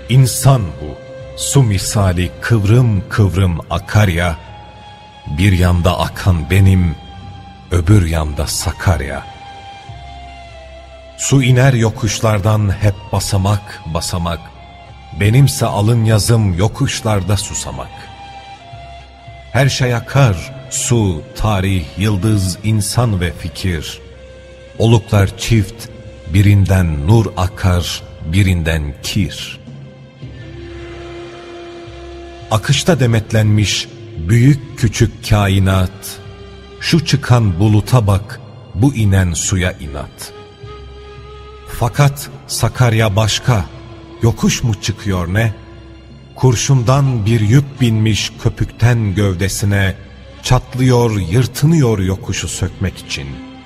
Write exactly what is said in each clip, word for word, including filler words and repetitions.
İnsan bu, su misali kıvrım kıvrım akar ya, bir yanda akan benim, öbür yanda Sakarya. Su iner yokuşlardan hep basamak basamak, benimse alın yazım yokuşlarda susamak. Her şey akar, su, tarih, yıldız, insan ve fikir. Oluklar çift, birinden nur akar, birinden kir. Akışta demetlenmiş büyük küçük kainat, şu çıkan buluta bak, bu inen suya inat. Fakat Sakarya başka, yokuş mu çıkıyor ne? Kurşundan bir yük binmiş köpükten gövdesine, çatlıyor, yırtınıyor yokuşu sökmek için.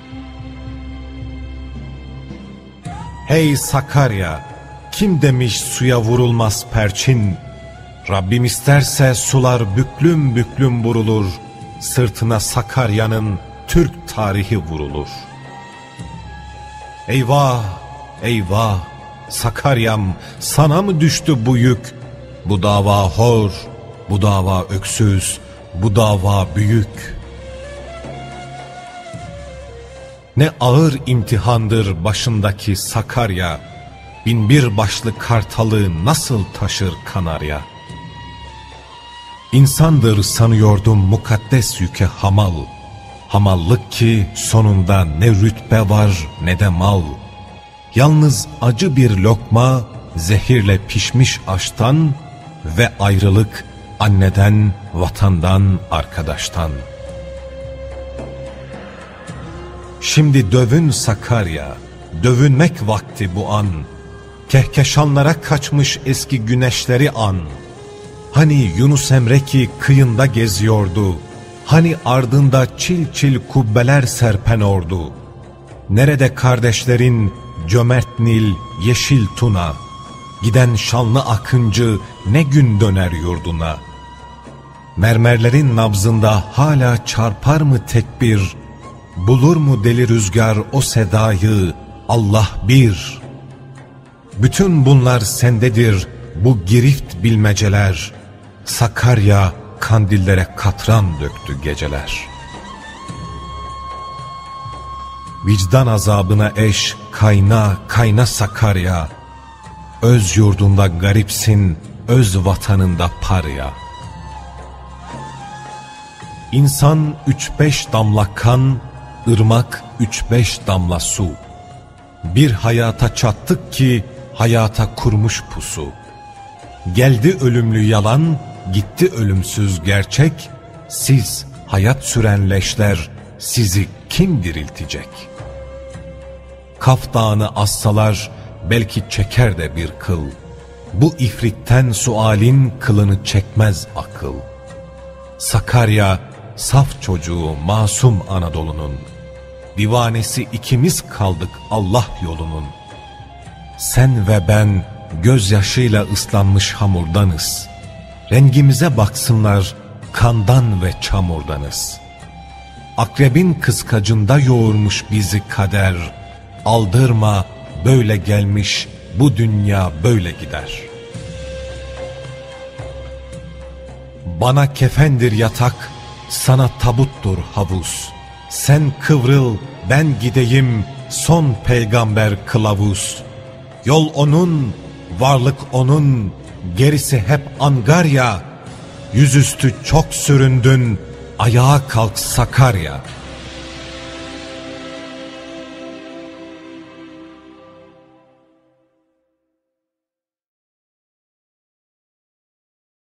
Hey Sakarya, kim demiş suya vurulmaz perçin? Rabbim isterse sular büklüm büklüm vurulur, sırtına Sakarya'nın Türk tarihi vurulur. Eyvah, eyvah, Sakarya'm, sana mı düştü bu yük? Bu dava hor, bu dava öksüz, bu dava büyük. Ne ağır imtihandır başındaki Sakarya, binbir başlı kartalı nasıl taşır Kanarya? İnsandır sanıyordum mukaddes yüke hamal, hamallık ki sonunda ne rütbe var ne de mal. Yalnız acı bir lokma zehirle pişmiş aştan ve ayrılık anneden, vatandan, arkadaştan. Şimdi dövün Sakarya, dövünmek vakti bu an. Kehkeşanlara kaçmış eski güneşleri an. Hani Yunus Emre ki kıyında geziyordu, hani ardında çil çil kubbeler serpen ordu. Nerede kardeşlerin cömert Nil, yeşil Tuna? Giden şanlı akıncı ne gün döner yurduna? Mermerlerin nabzında hala çarpar mı tekbir? Bulur mu deli rüzgar o sedayı, Allah bir? Bütün bunlar sendedir, bu girift bilmeceler. Sakarya kandillere katran döktü geceler. Vicdan azabına eş, kayna kayna Sakarya. Öz yurdunda garipsin, öz vatanında parya. İnsan üç beş damla kan, ırmak üç beş damla su. Bir hayata çattık ki hayata kurmuş pusu. Geldi ölümlü yalan, gitti ölümsüz gerçek. Siz hayat süren leşler, sizi kim diriltecek? Kaf Dağı'nı assalar belki çeker de bir kıl. Bu ifritten sualin kılını çekmez akıl. Sakarya saf çocuğu masum Anadolu'nun. Divanesi ikimiz kaldık Allah yolunun. Sen ve ben gözyaşıyla ıslanmış hamurdanız. Rengimize baksınlar, kandan ve çamurdanız. Akrebin kıskacında yoğurmuş bizi kader. Aldırma, böyle gelmiş, bu dünya böyle gider. Bana kefendir yatak, sana tabuttur havuz. Sen kıvrıl, ben gideyim, son peygamber kılavuz. Yol onun, varlık onun, gerisi hep angarya. Yüzüstü çok süründün, ayağa kalk Sakarya.